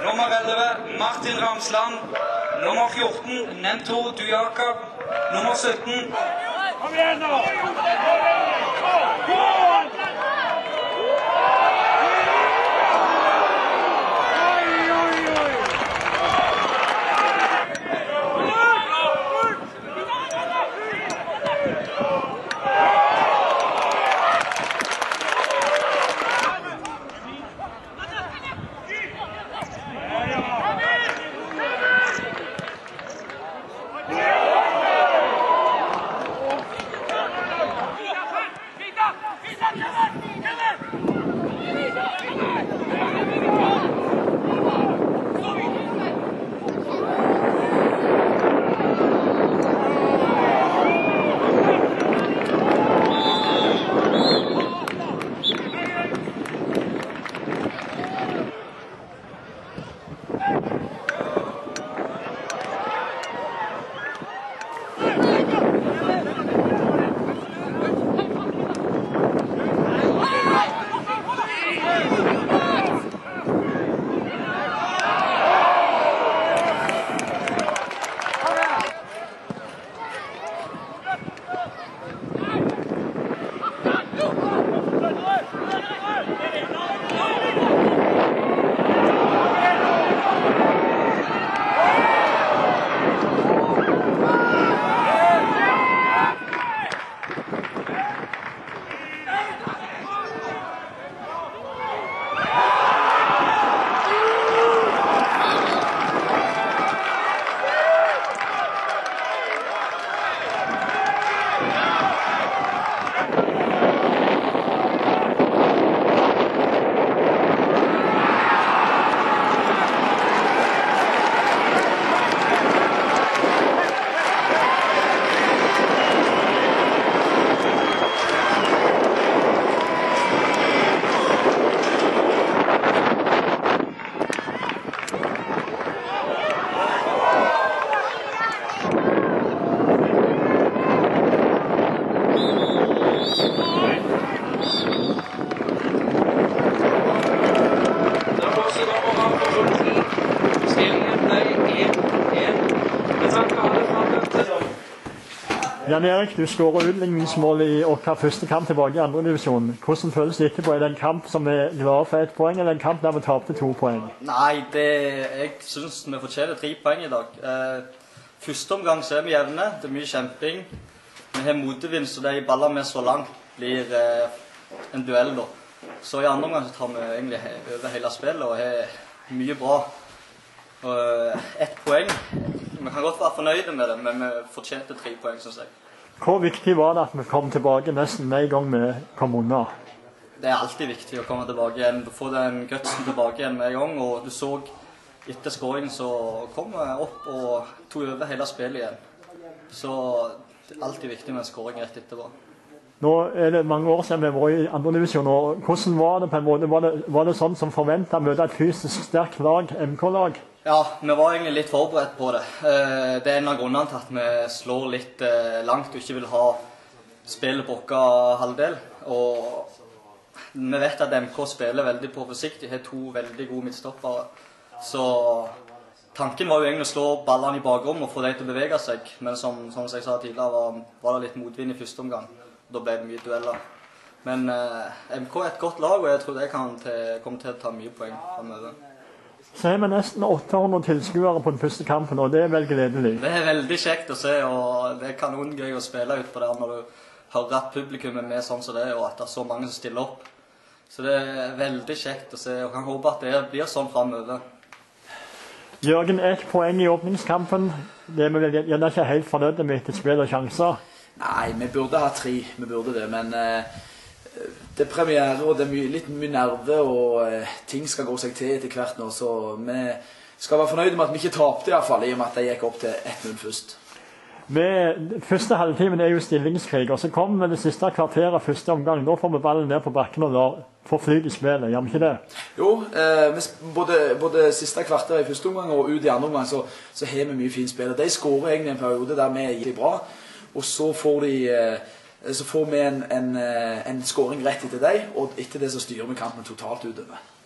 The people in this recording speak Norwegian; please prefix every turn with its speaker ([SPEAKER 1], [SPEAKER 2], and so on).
[SPEAKER 1] Nummer 11, Martin Ramsland. Nummer 14, Nento Dujakob. Nummer 17.
[SPEAKER 2] Kom igjen nå!
[SPEAKER 3] Jan Erik, du skårer utligningsmål i vår første kamp tilbake i andre divisjon. Hvordan føles det etterpå? Er det en kamp som er glad for 1 poeng, eller en kamp der vi tapte 2 poeng?
[SPEAKER 4] Nei, jeg synes vi fortjener 3 poeng i dag. Første omgang så er vi jevne, det er mye kjemping. Vi har motvind, så de ballene vi så langt blir en duell da. Så i andre omgang så tar vi egentlig over hele spillet og har mye bra. 1 poeng. Vi kan godt være fornøyde med det, men vi fortjente 3 poeng, synes jeg.
[SPEAKER 3] Hvor viktig var det at vi kom tilbake nesten med en gang vi kom unna?
[SPEAKER 4] Det er alltid viktig å komme tilbake igjen, få den gutsen tilbake igjen med en gang, og du så etter skåringen så kom vi opp og tog over hele spillet igjen. Så det er alltid viktig med en skåring rett etterpå.
[SPEAKER 3] Nå er det mange år siden vi var i andre divisjon, og hvordan var det på en måte? Var det sånn som forventet å møte et fysisk sterkt lag, MK-lag?
[SPEAKER 4] Ja, vi var egentlig litt forberedt på det. Det er en av grunnene til at vi slår litt langt og ikke vil ha spillet på vår halvdel. Og vi vet at MK spiller veldig på forsiktig, har 2 veldig gode midtstoppere. Så tanken var jo egentlig å slå ballene i bakrom og få dem til å bevege seg. Men som jeg sa tidligere, var det litt motvind i første omgang. Da ble det mye dueller. Men MK er et godt lag, og jeg tror de kommer til å ta mye poeng fremover.
[SPEAKER 3] Så er vi nesten 800 tilskuere på den første kampen, og det er vel gledelig.
[SPEAKER 4] Det er veldig kjekt å se, og det er kanongøy å spille ut på det når du hører at publikum er med sånn som det er, og at det er så mange som stiller opp. Så det er veldig kjekt å se, og kan håpe at det blir sånn fremover.
[SPEAKER 3] Jørgen, 1 poeng i åpningskampen. Det er vi gjerne ikke helt fornøyde med etter spill og sjanser.
[SPEAKER 5] Nei, vi burde ha 3, vi burde det, men det er premiere, og det er litt mye nerve, og ting skal gå seg til etter hvert nå, så vi skal være fornøyde med at vi ikke tapte i hvert fall, i og med at de gikk opp til 1-0 først.
[SPEAKER 3] Første halvtimen er jo stillingskrig, og så kommer det siste kvarteret første omgang. Da får vi ballen ned på bakken og får flyt i spillet, gjør vi ikke det?
[SPEAKER 5] Jo, både siste kvarteret i første omgang og ut i andre omgang så har vi mye fint spill. De skårer egentlig en periode der vi er bra, og så får vi en skåring rett etter deg, og etter det så styrer vi kampen totalt utover.